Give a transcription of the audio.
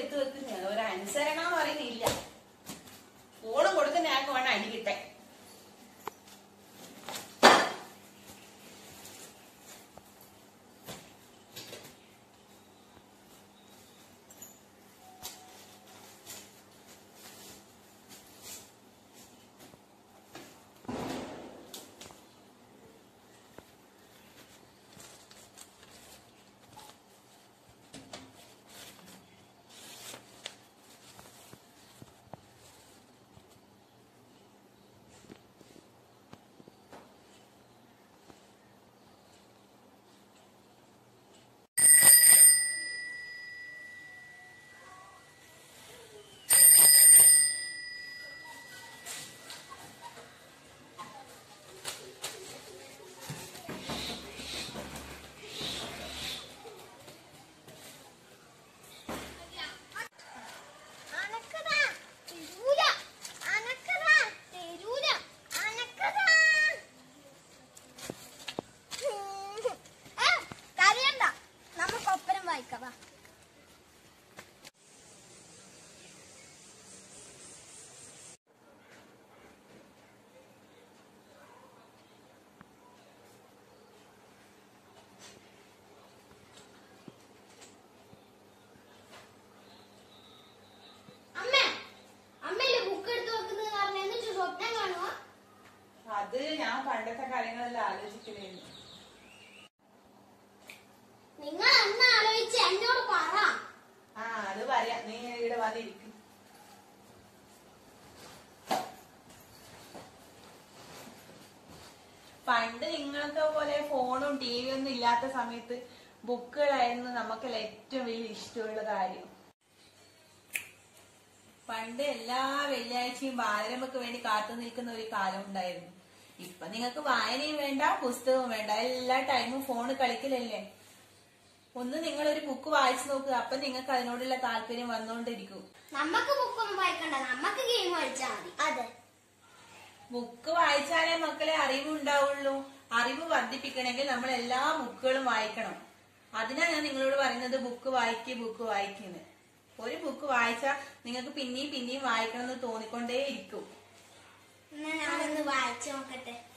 എടുത്തു വെക്കുന്നത് ഒരു അനുസരണം പറയുന്നില്ല. ഫോണും കൊടുക്കുന്ന ആൾക്ക് വേണം അടി കിട്ടെ. അത് ഞാൻ പണ്ടത്തെ കാര്യങ്ങളെല്ലാം ആലോചിക്കണേന്ന്. നിങ്ങൾ അന്ന് ആലോചിച്ച് എന്നോട് പറ. ആ അത് പറയാം, നീ ഇവിടെ വന്നിരിക്കും. പണ്ട് നിങ്ങളൊക്കെ പോലെ ഫോണും ടിവിയും ഒന്നും ഇല്ലാത്ത സമയത്ത് ബുക്കുകളായിരുന്നു നമുക്ക് ഏറ്റവും വലിയ ഇഷ്ടമുള്ള കാര്യം. പണ്ട് എല്ലാ വെള്ളിയാഴ്ചയും ബാലരമയ്ക്ക് വേണ്ടി കാത്തു നിൽക്കുന്ന ഒരു കാലം ഉണ്ടായിരുന്നു. ഇപ്പൊ നിങ്ങൾക്ക് വായനയും വേണ്ട, പുസ്തകവും വേണ്ട, എല്ലാ ടൈമും ഫോണ് കളിക്കലല്ലേ. ഒന്ന് നിങ്ങൾ ഒരു ബുക്ക് വായിച്ചു നോക്കുക, അപ്പൊ നിങ്ങൾക്ക് അതിനോടുള്ള താല്പര്യം വന്നുകൊണ്ടിരിക്കും. നമുക്ക് ബുക്കൊന്നും വായിക്കണ്ട, നമുക്ക് ഗെയിം കളിച്ചാൽ മതി. അതെ, ബുക്ക് വായിച്ചാലേ മക്കളെ അറിവുണ്ടാവുള്ളൂ. അറിവ് വർദ്ധിപ്പിക്കണമെങ്കിൽ നമ്മൾ എല്ലാ ബുക്കുകളും വായിക്കണം. അതിനാ ഞാൻ നിങ്ങളോട് പറയുന്നത് ബുക്ക് വായിക്കുന്നത്. ഒരു ബുക്ക് വായിച്ചാൽ നിങ്ങൾക്ക് പിന്നെയും പിന്നെയും വായിക്കണം എന്ന് തോന്നിക്കൊണ്ടേ ഇരിക്കും. ഞാനൊന്ന് വായിച്ചു നോക്കട്ടെ.